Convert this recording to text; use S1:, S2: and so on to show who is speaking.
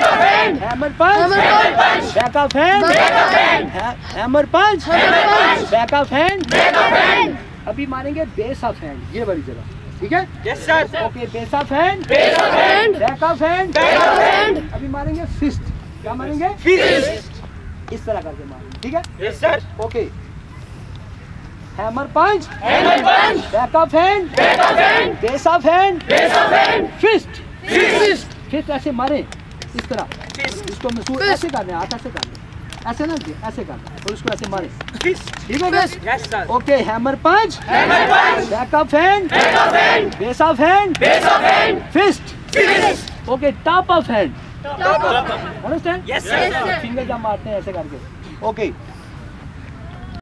S1: Hammer punch, back of hand, hammer punch, back of hand. अभी मारेंगे base of hand, ये वाली जगह, ठीक है?
S2: Yes sir.
S1: Okay, base of hand, back of hand. अभी मारेंगे फिस्ट, क्या मारेंगे? फिस्ट। इस तरह करके मारेंगे, ठीक है?
S2: Yes sir.
S1: Okay, hammer punch, back of hand, base of hand, fist. Fist ऐसे मारे, इस तरह इसको महसूस ऐसे करना है, हाथ ऐसे करना है, ऐसे ना, ऐसे करना और इसको ऐसे मारे, ठीक है?
S2: Yes sir.
S1: Okay, hammer punch, back of hand, base of hand, fist. Okay, top of hand, understand?
S2: Yes sir.
S1: Finger जब मारते हैं ऐसे करके। ओके,